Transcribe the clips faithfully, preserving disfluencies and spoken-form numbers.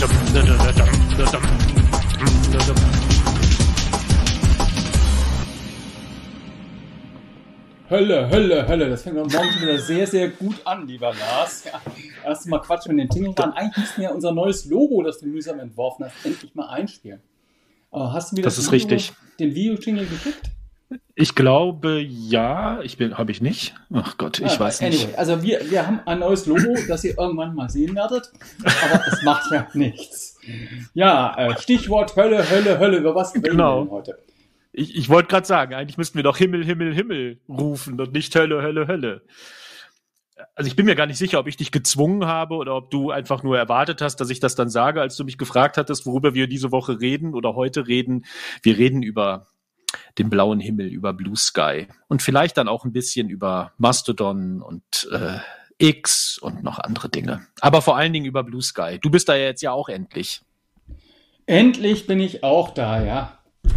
Hölle, Hölle, Hölle. Das fängt morgen wieder sehr, sehr gut an, lieber Lars. Ja, erst mal Quatsch mit den Tingeln. Eigentlich müssten wir unser neues Logo, das du mühsam entworfen hast, endlich mal einspielen. Aber hast du mir das, das ist Video, richtig. den Video-Jingle geschickt? Ich glaube, ja. Ich bin, habe ich nicht. Ach Gott, ich ah, weiß anyway, nicht. Also wir, wir haben ein neues Logo, das ihr irgendwann mal sehen werdet. Aber es macht ja nichts. Ja, Stichwort Hölle, Hölle, Hölle. Über was reden genau. wir denn heute? Ich, ich wollte gerade sagen, eigentlich müssten wir doch Himmel, Himmel, Himmel rufen und nicht Hölle, Hölle, Hölle. Also ich bin mir gar nicht sicher, ob ich dich gezwungen habe oder ob du einfach nur erwartet hast, dass ich das dann sage, als du mich gefragt hattest, worüber wir diese Woche reden oder heute reden. Wir reden über den blauen Himmel, über Blue Sky und vielleicht dann auch ein bisschen über Mastodon und äh, X und noch andere Dinge. Aber vor allen Dingen über Blue Sky. Du bist da ja jetzt ja auch endlich. Endlich bin ich auch da, ja.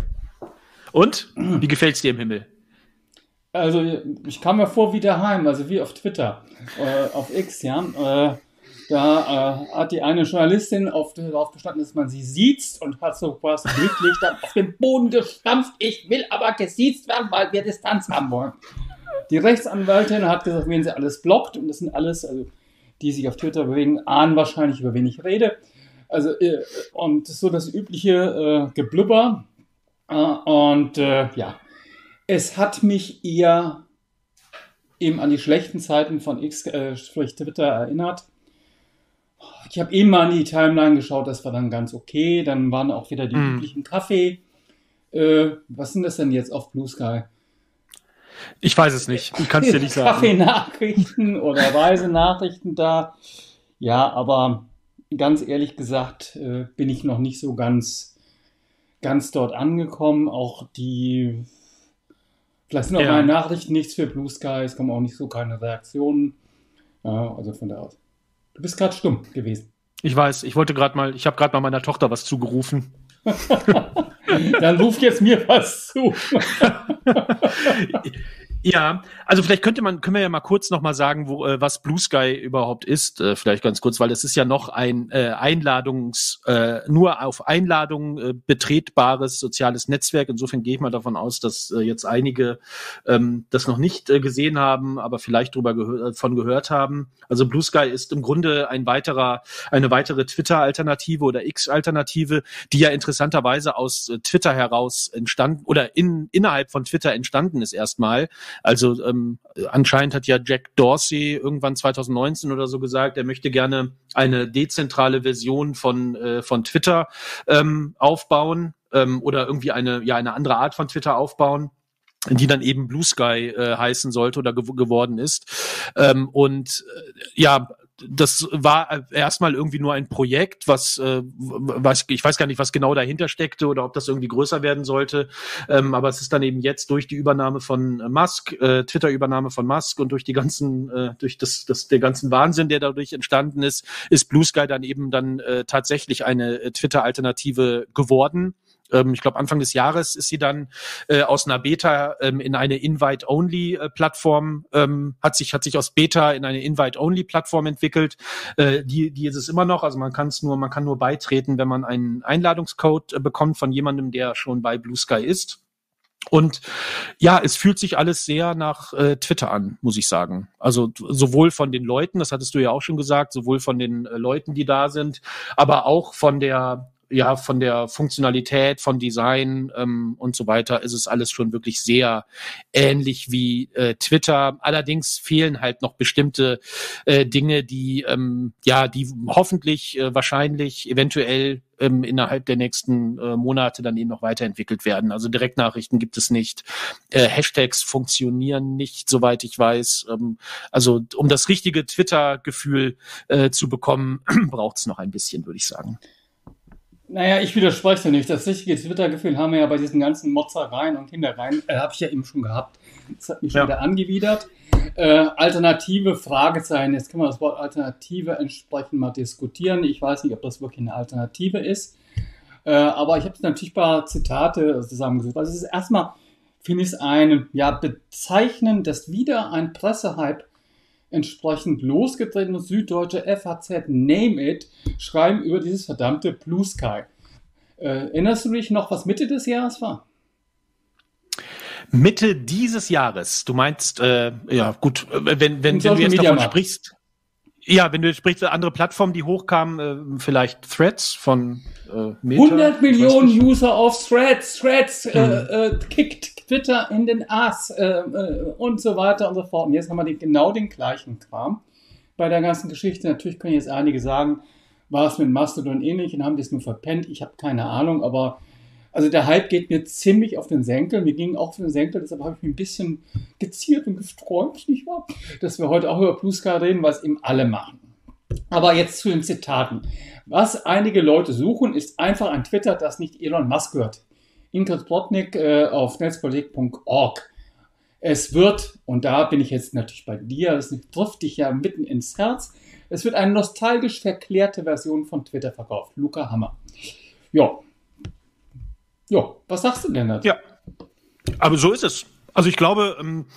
Und? Wie gefällt's dir im Himmel? Also, ich kam mir vor wie daheim, also wie auf Twitter, äh, auf X, ja. Äh, da äh, hat die eine Journalistin auf, darauf bestanden, dass man sie siezt und hat so was glücklich dann auf den Boden gestampft. Ich will aber gesiezt werden, weil wir Distanz haben wollen. Die Rechtsanwältin hat gesagt, wen sie alles blockt, und das sind alles, also die sich auf Twitter bewegen, ahnen wahrscheinlich, über wen ich rede. Also, äh, und so das übliche äh, Geblubber. Und äh, ja, es hat mich eher eben an die schlechten Zeiten von X, äh, vielleicht Twitter erinnert. Ich habe eben mal in die Timeline geschaut, das war dann ganz okay. Dann waren auch wieder die mm. üblichen Kaffee. Äh, was sind das denn jetzt auf Blue Sky? Ich weiß es nicht. Ich kann es dir nicht sagen. Kaffeenachrichten oder Reisenachrichten da. Ja, aber ganz ehrlich gesagt äh, bin ich noch nicht so ganz... ganz dort angekommen, auch die, vielleicht sind auch ja. meine Nachrichten nichts für Blue Sky, es kommen auch nicht so keine Reaktionen, ja, also von da aus. Du bist gerade stumm gewesen. Ich weiß, ich wollte gerade mal, ich habe gerade mal meiner Tochter was zugerufen. Dann ruf jetzt mir was zu. Ja, also vielleicht könnte man, können wir ja mal kurz noch mal sagen, wo, äh, was Blue Sky überhaupt ist, äh, vielleicht ganz kurz, weil es ist ja noch ein äh, Einladungs, äh, nur auf Einladung äh, betretbares soziales Netzwerk. Insofern gehe ich mal davon aus, dass äh, jetzt einige ähm, das noch nicht äh, gesehen haben, aber vielleicht drüber gehör- von gehört haben. Also Blue Sky ist im Grunde ein weiterer, eine weitere Twitter-Alternative oder X-Alternative, die ja interessanterweise aus äh, Twitter heraus entstanden oder in innerhalb von Twitter entstanden ist erstmal. Also ähm, anscheinend hat ja Jack Dorsey irgendwann zwanzig neunzehn oder so gesagt, er möchte gerne eine dezentrale Version von äh, von Twitter ähm, aufbauen ähm, oder irgendwie eine ja eine andere Art von Twitter aufbauen, die dann eben Blue Sky äh, heißen sollte oder gew- geworden ist. Ähm, und äh, ja, das war erstmal irgendwie nur ein Projekt, was, äh, was ich weiß gar nicht, was genau dahinter steckte oder ob das irgendwie größer werden sollte. Ähm, aber es ist dann eben jetzt durch die Übernahme von Musk, äh, Twitter-Übernahme von Musk und durch die ganzen, äh, durch das, das, der ganzen Wahnsinn, der dadurch entstanden ist, ist Blue Sky dann eben dann äh, tatsächlich eine äh, Twitter-Alternative geworden. Ich glaube, Anfang des Jahres ist sie dann äh, aus einer Beta ähm, in eine Invite-Only-Plattform, ähm, hat sich hat sich aus Beta in eine Invite-Only-Plattform entwickelt. Äh, die die ist es immer noch. Also man kann es nur man kann nur beitreten, wenn man einen Einladungscode äh, bekommt von jemandem, der schon bei Blue Sky ist. Und ja, es fühlt sich alles sehr nach äh, Twitter an, muss ich sagen. Also sowohl von den Leuten, das hattest du ja auch schon gesagt, sowohl von den äh, Leuten, die da sind, aber auch von der ja, von der Funktionalität, von Design ähm, und so weiter ist es alles schon wirklich sehr ähnlich wie äh, Twitter. Allerdings fehlen halt noch bestimmte äh, Dinge, die ähm, ja, die hoffentlich, äh, wahrscheinlich, eventuell ähm, innerhalb der nächsten äh, Monate dann eben noch weiterentwickelt werden. Also Direktnachrichten gibt es nicht, äh, Hashtags funktionieren nicht, soweit ich weiß. Ähm, also um das richtige Twitter-Gefühl äh, zu bekommen, braucht es noch ein bisschen, würde ich sagen. Naja, ich widerspreche dir nicht. Das richtige Twitter-Gefühl haben wir ja bei diesen ganzen Motzereien und Kindereien, äh, habe ich ja eben schon gehabt. Das hat mich schon ja. wieder angewidert. Äh, Alternative, Fragezeichen. Jetzt können wir das Wort Alternative entsprechend mal diskutieren. Ich weiß nicht, ob das wirklich eine Alternative ist. Äh, aber ich habe natürlich ein paar Zitate zusammengesucht. Also es ist erstmal, finde ich es ein ja, Bezeichnen, dass wieder ein Pressehype entsprechend losgetreten und Süddeutsche, F A Z, Name It, schreiben über dieses verdammte Blue Sky. Äh, erinnerst du dich noch, was Mitte des Jahres war? Mitte dieses Jahres, du meinst, äh, ja gut, wenn, wenn, wenn du jetzt davon sprichst, ja, wenn du jetzt sprichst, andere Plattformen, die hochkamen, äh, vielleicht Threads von äh, Meta. hundert Millionen User auf Threads, Threads hm. äh, äh, kickt Twitter in den Ass äh, äh, und so weiter und so fort. Und jetzt haben wir die, genau den gleichen Kram bei der ganzen Geschichte. Natürlich können jetzt einige sagen, war es mit Mastodon ähnlich und haben die es nur verpennt. Ich habe keine Ahnung, aber also der Hype geht mir ziemlich auf den Senkel. Mir ging auch auf den Senkel, deshalb habe ich mich ein bisschen geziert und gesträubt, nicht wahr? Dass wir heute auch über Blue Sky reden, was eben alle machen. Aber jetzt zu den Zitaten. Was einige Leute suchen, ist einfach ein Twitter, das nicht Elon Musk gehört. Ingrid Plotnick äh, auf netzpolitik punkt org. Es wird, und da bin ich jetzt natürlich bei dir, das trifft dich ja mitten ins Herz, es wird eine nostalgisch verklärte Version von Twitter verkauft. Luca Hammer. Ja. Ja, was sagst du denn dazu? Ja, aber so ist es. Also ich glaube, ähm,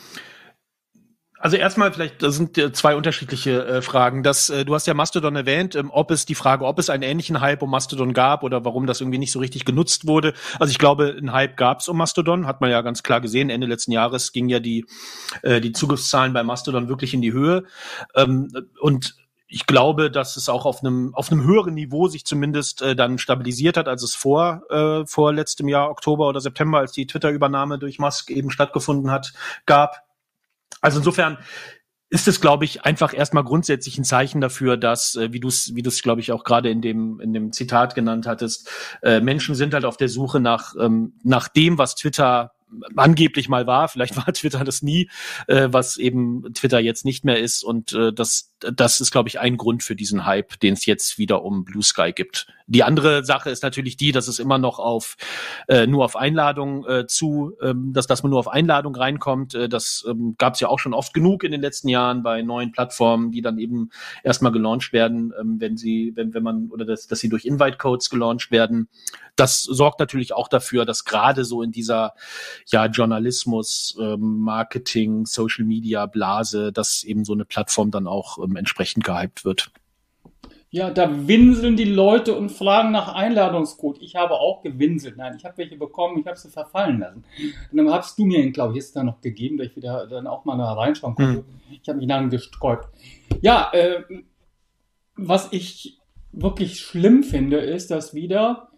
also erstmal vielleicht, das sind äh, zwei unterschiedliche äh, Fragen. Das, äh, du hast ja Mastodon erwähnt, ähm, ob es die Frage, ob es einen ähnlichen Hype um Mastodon gab oder warum das irgendwie nicht so richtig genutzt wurde. Also ich glaube, einen Hype gab es um Mastodon, hat man ja ganz klar gesehen. Ende letzten Jahres gingen ja die äh, die Zugriffszahlen bei Mastodon wirklich in die Höhe. Ähm, und ich glaube, dass es auch auf einem auf einem höheren Niveau sich zumindest äh, dann stabilisiert hat, als es vor äh, vor letztem Jahr Oktober oder September, als die Twitter-Übernahme durch Musk eben stattgefunden hat, gab. Also insofern ist es, glaube ich, einfach erstmal grundsätzlich ein Zeichen dafür, dass, äh, wie du es, wie du es, glaube ich, auch gerade in dem in dem Zitat genannt hattest, äh, Menschen sind halt auf der Suche nach ähm, nach dem, was Twitter angeblich mal war, vielleicht war Twitter das nie, äh, was eben Twitter jetzt nicht mehr ist, und äh, das das ist, glaube ich, ein Grund für diesen Hype, den es jetzt wieder um Blue Sky gibt. Die andere Sache ist natürlich die, dass es immer noch auf äh, nur auf Einladung äh, zu, ähm, dass dass man nur auf Einladung reinkommt. Äh, das ähm, gab es ja auch schon oft genug in den letzten Jahren bei neuen Plattformen, die dann eben erstmal gelauncht werden, ähm, wenn sie, wenn wenn man oder dass dass sie durch Invite-Codes gelauncht werden. Das sorgt natürlich auch dafür, dass gerade so in dieser ja Journalismus, ähm, Marketing, Social Media Blase, dass eben so eine Plattform dann auch ähm, entsprechend gehypt wird. Ja, da winseln die Leute und fragen nach Einladungscode. Ich habe auch gewinselt. Nein, ich habe welche bekommen, ich habe sie verfallen lassen. Und dann hast du mir ihn, glaube ich, jetzt da noch gegeben, dass ich wieder dann auch mal da reinschauen konnte. Hm. Ich habe mich dann gesträubt. Ja, äh, was ich wirklich schlimm finde, ist, dass wieder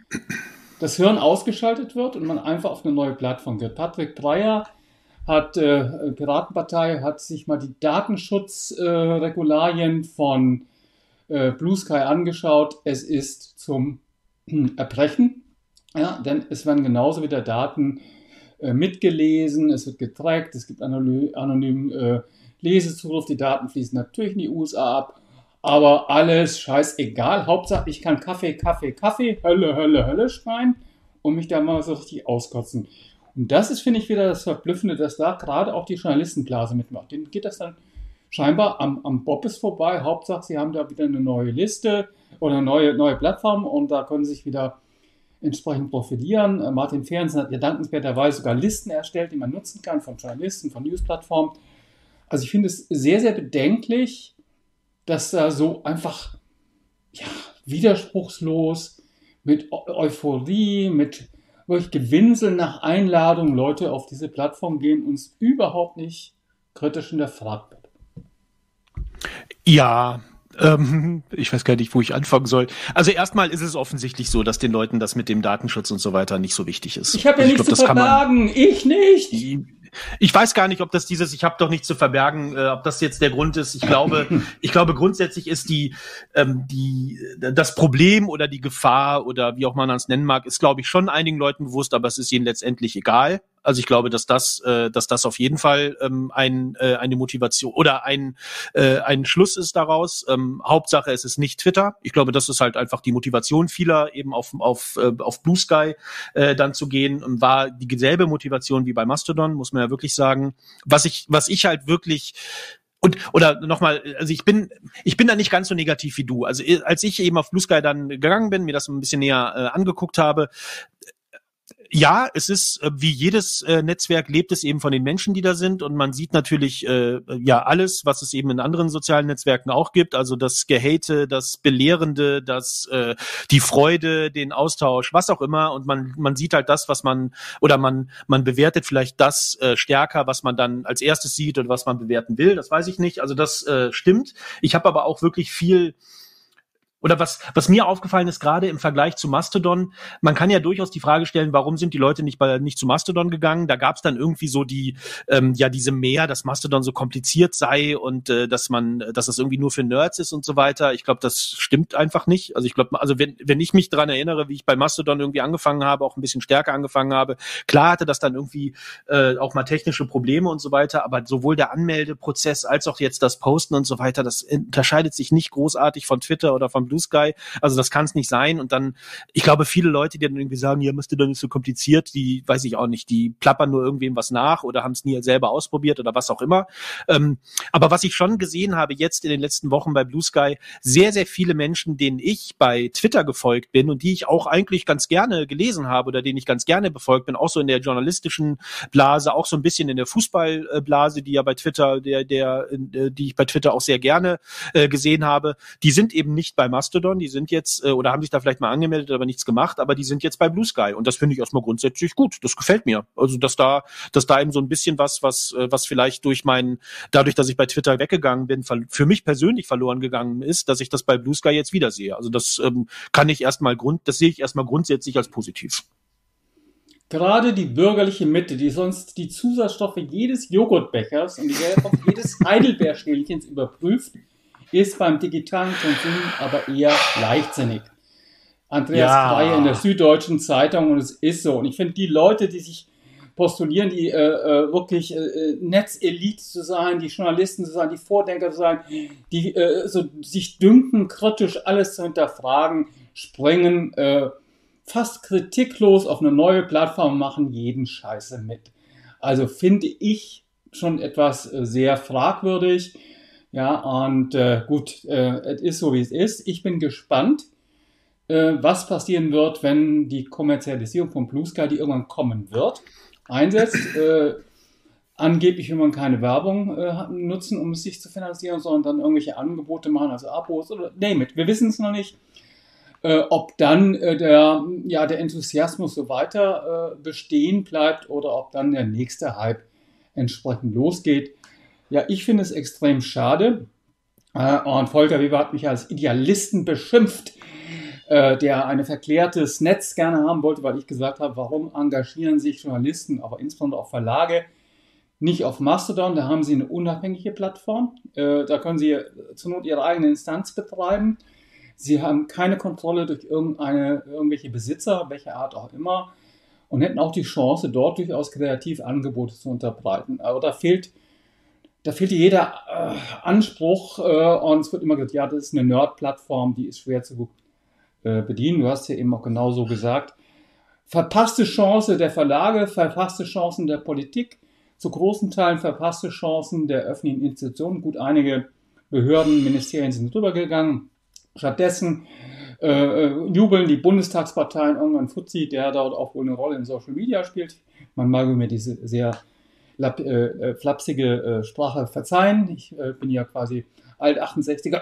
das Hirn ausgeschaltet wird und man einfach auf eine neue Plattform geht. Patrick Breyer hat, äh, Piratenpartei, hat sich mal die Datenschutzregularien äh, von äh, Blue Sky angeschaut. Es ist zum hm, Erbrechen, ja, denn es werden genauso wieder Daten äh, mitgelesen, es wird getrackt, es gibt anony- anonymen äh, Lesezugriff, die Daten fließen natürlich in die U S A ab. Aber alles scheißegal. Hauptsache, ich kann Kaffee, Kaffee, Kaffee, Hölle, Hölle, Hölle schreien und mich da mal so richtig auskotzen. Und das ist, finde ich, wieder das Verblüffende, dass da gerade auch die Journalistenblase mitmacht. Denen geht das dann scheinbar am, am Bobbes vorbei. Hauptsache, sie haben da wieder eine neue Liste oder eine neue, neue Plattform und da können sie sich wieder entsprechend profilieren. Martin Fehrensen hat ja dankenswerterweise sogar Listen erstellt, die man nutzen kann von Journalisten, von Newsplattformen. Also ich finde es sehr, sehr bedenklich, dass da so einfach ja, widerspruchslos, mit Euphorie, mit wirklich Gewinsel nach Einladung Leute auf diese Plattform gehen und es überhaupt nicht kritisch hinterfragt wird. Ja, ähm, ich weiß gar nicht, wo ich anfangen soll. Also erstmal ist es offensichtlich so, dass den Leuten das mit dem Datenschutz und so weiter nicht so wichtig ist. Ich habe ja also nichts glaub, zu verbergen, ich nicht! Die, Ich weiß gar nicht, ob das dieses, ich habe doch nichts zu verbergen, äh, ob das jetzt der Grund ist. Ich glaube, ich glaube grundsätzlich ist die, ähm, die, das Problem oder die Gefahr oder wie auch man es nennen mag, ist, glaube ich, schon einigen Leuten bewusst, aber es ist ihnen letztendlich egal. Also ich glaube, dass das, äh, dass das auf jeden Fall ähm, ein, äh, eine Motivation oder ein, äh, ein Schluss ist daraus. Ähm, Hauptsache, es ist nicht Twitter. Ich glaube, das ist halt einfach die Motivation vieler, eben auf auf äh, auf Blue Sky äh, dann zu gehen. Und war dieselbe Motivation wie bei Mastodon, muss man ja wirklich sagen. Was ich, was ich halt wirklich Und, oder nochmal, also ich bin, ich bin da nicht ganz so negativ wie du. Also als ich eben auf Blue Sky dann gegangen bin, mir das ein bisschen näher äh, angeguckt habe, Ja, es ist äh, wie jedes äh, Netzwerk lebt es eben von den Menschen, die da sind, und man sieht natürlich äh, ja alles, was es eben in anderen sozialen Netzwerken auch gibt, also das Gehate, das Belehrende, das äh, die Freude, den Austausch, was auch immer, und man man sieht halt das, was man oder man man bewertet vielleicht das äh, stärker, was man dann als erstes sieht und was man bewerten will, das weiß ich nicht, also das äh, stimmt. Ich habe aber auch wirklich viel Oder was, was mir aufgefallen ist, gerade im Vergleich zu Mastodon, man kann ja durchaus die Frage stellen, warum sind die Leute nicht bei, nicht zu Mastodon gegangen? Da gab es dann irgendwie so die, ähm, ja, diese Mehr, dass Mastodon so kompliziert sei und äh, dass man, dass das irgendwie nur für Nerds ist und so weiter. Ich glaube, das stimmt einfach nicht. Also ich glaube, also wenn, wenn ich mich daran erinnere, wie ich bei Mastodon irgendwie angefangen habe, auch ein bisschen stärker angefangen habe, klar hatte das dann irgendwie äh, auch mal technische Probleme und so weiter, aber sowohl der Anmeldeprozess als auch jetzt das Posten und so weiter, das unterscheidet sich nicht großartig von Twitter oder von Blue Sky, also das kann es nicht sein. Und dann, ich glaube, viele Leute, die dann irgendwie sagen, ja, Mastodon ist so kompliziert, die, weiß ich auch nicht, die plappern nur irgendwem was nach oder haben es nie selber ausprobiert oder was auch immer. Ähm, aber was ich schon gesehen habe jetzt in den letzten Wochen bei Blue Sky, sehr, sehr viele Menschen, denen ich bei Twitter gefolgt bin und die ich auch eigentlich ganz gerne gelesen habe oder denen ich ganz gerne befolgt bin, auch so in der journalistischen Blase, auch so ein bisschen in der Fußballblase, die ja bei Twitter, der, der, die ich bei Twitter auch sehr gerne äh, gesehen habe, die sind eben nicht bei Mastodon, die sind jetzt, äh, oder haben sich da vielleicht mal angemeldet, aber nichts gemacht, aber die sind jetzt bei Blue Sky und das finde ich erstmal grundsätzlich gut. Das gefällt mir. Also, dass da, dass da eben so ein bisschen was, was, äh, was vielleicht durch meinen, dadurch, dass ich bei Twitter weggegangen bin, für mich persönlich verloren gegangen ist, dass ich das bei Blue Sky jetzt wiedersehe. Also, das ähm, kann ich erstmal Grund, das sehe ich erstmal grundsätzlich als positiv. Gerade die bürgerliche Mitte, die sonst die Zusatzstoffe jedes Joghurtbechers und die Nährstoffe jedes Heidelbeerschälchens überprüft, ist beim digitalen Konsum aber eher leichtsinnig. Andreas Ja. Kreie in der Süddeutschen Zeitung, und es ist so. Und ich finde, die Leute, die sich postulieren, die äh, äh, wirklich äh, Netzelite zu sein, die Journalisten zu sein, die Vordenker zu sein, die äh, so sich dünken, kritisch alles zu hinterfragen, springen äh, fast kritiklos auf eine neue Plattform und machen jeden Scheiße mit. Also finde ich schon etwas äh, sehr fragwürdig. Ja, und äh, gut, äh, es ist so, wie es ist. Ich bin gespannt, äh, was passieren wird, wenn die Kommerzialisierung von Blue Sky, die irgendwann kommen wird, einsetzt. Äh, angeblich will man keine Werbung äh, nutzen, um es sich zu finanzieren, sondern dann irgendwelche Angebote machen, also Abos oder name it. Wir wissen es noch nicht, äh, ob dann äh, der, ja, der Enthusiasmus so weiter äh, bestehen bleibt oder ob dann der nächste Hype entsprechend losgeht. Ja, ich finde es extrem schade. Äh, und Volker Weber hat mich als Idealisten beschimpft, äh, der ein verklärtes Netz gerne haben wollte, weil ich gesagt habe, warum engagieren sich Journalisten, aber insbesondere auch Verlage, nicht auf Mastodon? Da haben sie eine unabhängige Plattform. Äh, da können sie zur Not ihre eigene Instanz betreiben. Sie haben keine Kontrolle durch irgendeine, irgendwelche Besitzer, welche Art auch immer, und hätten auch die Chance, dort durchaus kreativ Angebote zu unterbreiten. Aber da fehlt Da fehlt jeder äh, Anspruch äh, und es wird immer gesagt, ja, das ist eine Nerd-Plattform, die ist schwer zu äh, bedienen. Du hast ja eben auch genauso gesagt. Verpasste Chance der Verlage, verpasste Chancen der Politik, zu großen Teilen verpasste Chancen der öffentlichen Institutionen. Gut, einige Behörden, Ministerien sind drüber gegangen. Stattdessen äh, jubeln die Bundestagsparteien irgendwann Fuzzi, der dort auch wohl eine Rolle in Social Media spielt. Man mag mir diese sehr Lapp, äh, flapsige äh, Sprache verzeihen. Ich äh, bin ja quasi alt achtundsechziger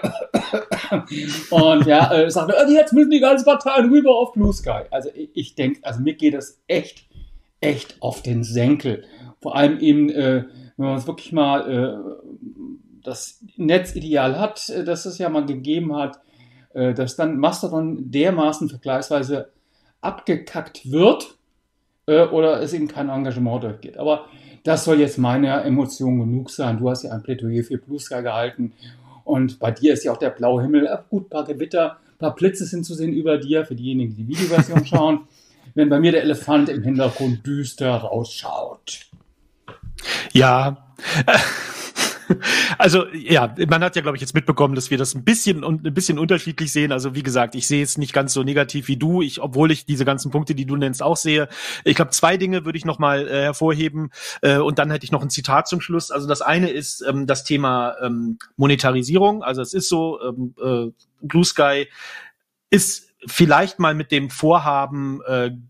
und ja, äh, sagte, jetzt müssen die ganzen Parteien rüber auf Blue Sky. Also ich, ich denke, also mir geht das echt, echt auf den Senkel. Vor allem eben, äh, wenn man es wirklich mal äh, das Netzideal hat, äh, das es ja mal gegeben hat, äh, dass dann Mastodon dermaßen vergleichsweise abgekackt wird äh, oder es eben kein Engagement durchgeht. Aber das soll jetzt meine Emotion genug sein. Du hast ja ein Plädoyer für Blue Sky gehalten. Und bei dir ist ja auch der blaue Himmel. Ach gut, ein paar Gewitter, ein paar Blitze sind zu sehen über dir, für diejenigen, die die Videoversion schauen. Wenn bei mir der Elefant im Hintergrund düster rausschaut. Ja, also ja, man hat ja, glaube ich, jetzt mitbekommen, dass wir das ein bisschen und ein bisschen unterschiedlich sehen. Also wie gesagt, ich sehe es nicht ganz so negativ wie du, ich, obwohl ich diese ganzen Punkte, die du nennst, auch sehe. Ich glaube, zwei Dinge würde ich noch mal äh, hervorheben äh, und dann hätte ich noch ein Zitat zum Schluss. Also das eine ist ähm, das Thema ähm, Monetarisierung. Also es ist so, ähm, äh, Blue Sky ist vielleicht mal mit dem Vorhaben äh,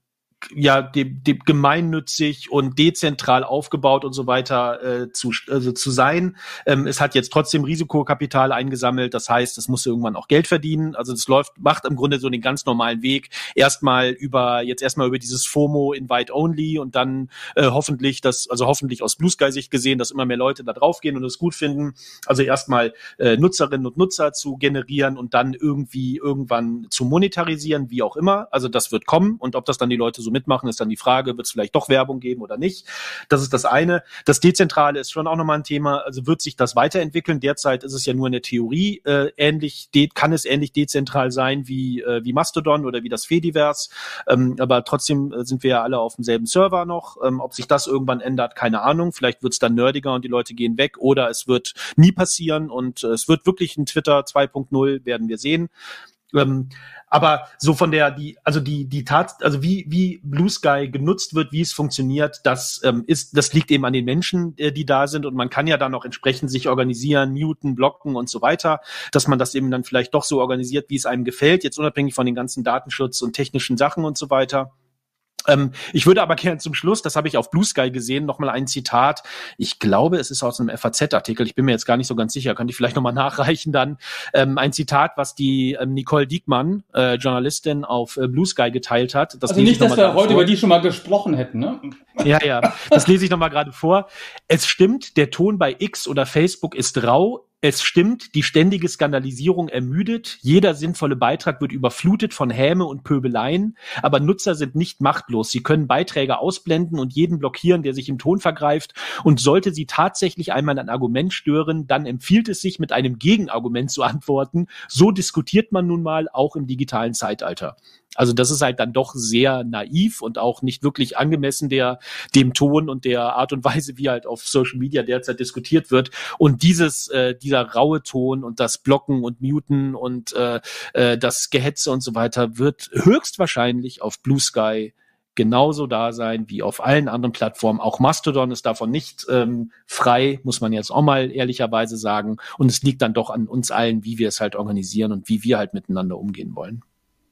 ja dem, dem gemeinnützig und dezentral aufgebaut und so weiter äh, zu also zu sein. Ähm, es hat jetzt trotzdem Risikokapital eingesammelt, das heißt, es muss irgendwann auch Geld verdienen. Also es läuft, macht im Grunde so den ganz normalen Weg, erstmal über jetzt erstmal über dieses FOMO Invite Only und dann äh, hoffentlich das, also hoffentlich aus Blue Sky Sicht gesehen, dass immer mehr Leute da draufgehen und es gut finden. Also erstmal äh, Nutzerinnen und Nutzer zu generieren und dann irgendwie irgendwann zu monetarisieren, wie auch immer. Also das wird kommen und ob das dann die Leute so mitmachen, ist dann die Frage, wird es vielleicht doch Werbung geben oder nicht. Das ist das eine. Das Dezentrale ist schon auch nochmal ein Thema. Also wird sich das weiterentwickeln? Derzeit ist es ja nur in der Theorie äh, ähnlich, de- kann es ähnlich dezentral sein wie äh, wie Mastodon oder wie das Fediverse. Ähm, aber trotzdem äh, sind wir ja alle auf demselben Server noch. Ähm, ob sich das irgendwann ändert, keine Ahnung. Vielleicht wird es dann nerdiger und die Leute gehen weg oder es wird nie passieren und äh, es wird wirklich ein Twitter zwei Punkt null, werden wir sehen. Ähm, aber so von der, die, also die, die Tat, also wie, wie Blue Sky genutzt wird, wie es funktioniert, das ähm, ist, das liegt eben an den Menschen, äh, die da sind und man kann ja dann auch entsprechend sich organisieren, muten, blocken und so weiter, dass man das eben dann vielleicht doch so organisiert, wie es einem gefällt, jetzt unabhängig von den ganzen Datenschutz und technischen Sachen und so weiter. Ähm, ich würde aber gerne zum Schluss, das habe ich auf Blue Sky gesehen, nochmal ein Zitat. Ich glaube, es ist aus einem F A Z-Artikel. Ich bin mir jetzt gar nicht so ganz sicher. Könnte ich vielleicht nochmal nachreichen dann. Ähm, ein Zitat, was die ähm, Nicole Diekmann, äh, Journalistin, auf äh, Blue Sky geteilt hat. Das also nicht, dass wir heute vor. über die schon mal gesprochen hätten, ne? Ja, ja. Das lese ich nochmal gerade vor. Es stimmt, der Ton bei X oder Facebook ist rau. Es stimmt, die ständige Skandalisierung ermüdet, jeder sinnvolle Beitrag wird überflutet von Häme und Pöbeleien, aber Nutzer sind nicht machtlos, sie können Beiträge ausblenden und jeden blockieren, der sich im Ton vergreift und sollte sie tatsächlich einmal ein Argument stören, dann empfiehlt es sich, mit einem Gegenargument zu antworten, so diskutiert man nun mal auch im digitalen Zeitalter. Also das ist halt dann doch sehr naiv und auch nicht wirklich angemessen der dem Ton und der Art und Weise, wie halt auf Social Media derzeit diskutiert wird. Und dieses äh, dieser raue Ton und das Blocken und Muten und äh, äh, das Gehetze und so weiter wird höchstwahrscheinlich auf Blue Sky genauso da sein wie auf allen anderen Plattformen. Auch Mastodon ist davon nicht ähm, frei, muss man jetzt auch mal ehrlicherweise sagen. Und es liegt dann doch an uns allen, wie wir es halt organisieren und wie wir halt miteinander umgehen wollen.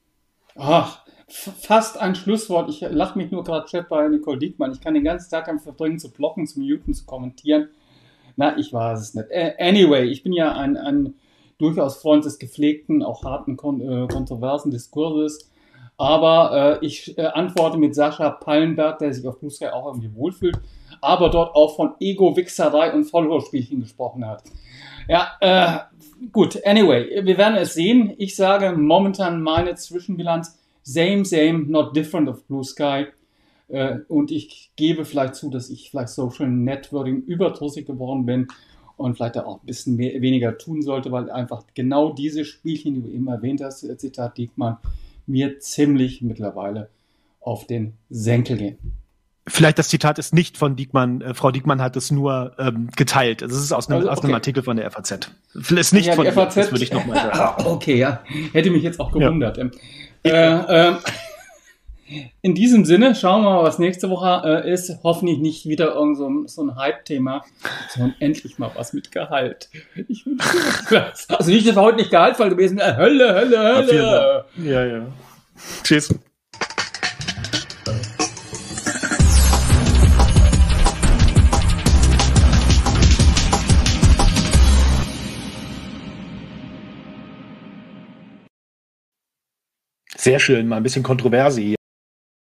Ach, fast ein Schlusswort. Ich lache mich nur gerade Chat bei Nicole Diekmann. Ich kann den ganzen Tag damit verbringen, zu blocken, zu muten, zu kommentieren. Na, ich weiß es nicht. Äh, anyway, ich bin ja ein, ein durchaus Freund des gepflegten, auch harten, kon- äh, kontroversen Diskurses. Aber äh, ich äh, antworte mit Sascha Pallenberg, der sich auf Blue Sky auch irgendwie wohlfühlt, aber dort auch von Ego-Wichserei und Follower-Spielchen gesprochen hat. Ja, äh, gut, anyway, wir werden es sehen. Ich sage momentan meine Zwischenbilanz, same, same, not different of Blue Sky. Äh, und ich gebe vielleicht zu, dass ich vielleicht Social Networking überdrüssig geworden bin und vielleicht da auch ein bisschen mehr, weniger tun sollte, weil einfach genau diese Spielchen, die du eben erwähnt hast, Zitat Diekmann, mir ziemlich mittlerweile auf den Senkel gehen. Vielleicht das Zitat ist nicht von Diekmann, äh, Frau Diekmann hat es nur ähm, geteilt. Also es ist aus einem, also, okay. aus einem Artikel von der F A Z. Ist nicht ja, von der F A Z. Das würde ich nochmal sagen. Okay, ja. Hätte mich jetzt auch gewundert. Ja. Äh, äh, in diesem Sinne, schauen wir mal, was nächste Woche äh, ist. Hoffentlich nicht wieder irgend so ein, so ein Hype-Thema, sondern endlich mal was mit Gehalt. Ich wünsche das. Also nicht, dass wir heute nicht gehaltvoll gewesen sind. Hölle, Hölle, Hölle. Ja, ja. Tschüss. Sehr schön, mal ein bisschen Kontroverse hier.